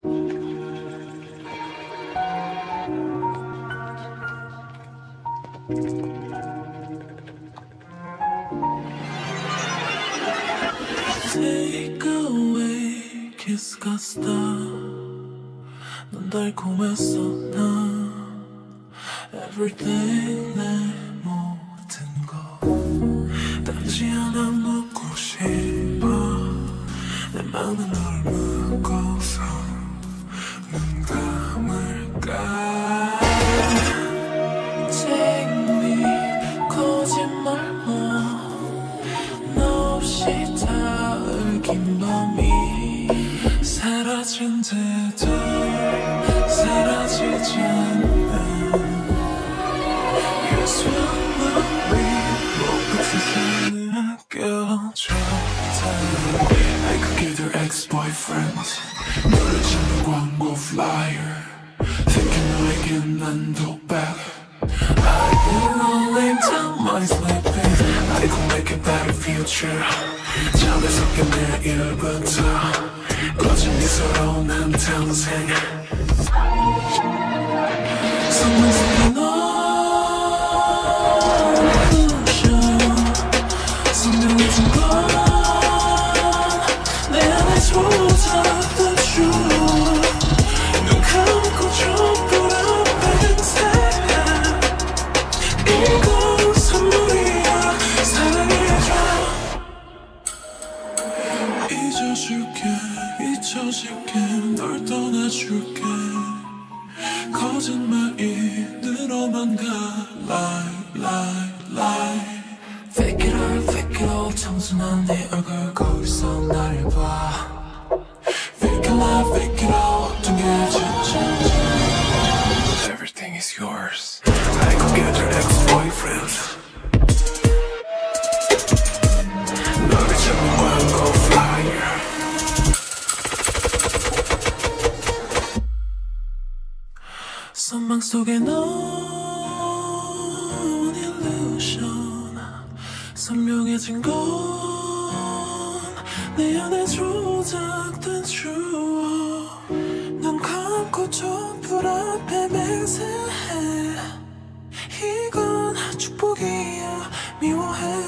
Take away 키스가 스타 넌 달콤했어 나 Everything 내 모든 거 단지 하나 묻고 싶어 내 맘은 널 묻고서 눈 감을까 Take me 거짓말 너 없이 긴 밤이 사라진데도 사라지지 않는 You swim my way 목끝에 껴줘 I could get her ex-boyfriends 너를 찾는 광고 flyer Thinking 너에겐 난 독박 I've been rolling down my sleeping I could make a better future 잠에서 깨 내일부터 꺼진 미소로 난 탄생 선물 속에 너 illusion 선명해진 건 내 안에 쏟아졌던 truth 눈 감고 촛불 앞에 새 이건 선물이야 사랑해줘 잊혀줄게 널 떠나줄게 거짓말인으로만 가 lie Fake it all 청순한 네 얼굴 거기서 날 봐 Fake it all 둥개진 Everything is yours I could get your ex-boyfriend 너를 찾는 광고 flyer 선망 속에 넣은 illusion 선명해진 건 내 안에 조작된 추억 눈 감고 촛불 앞에 맹세해 이건 축복이야 미워해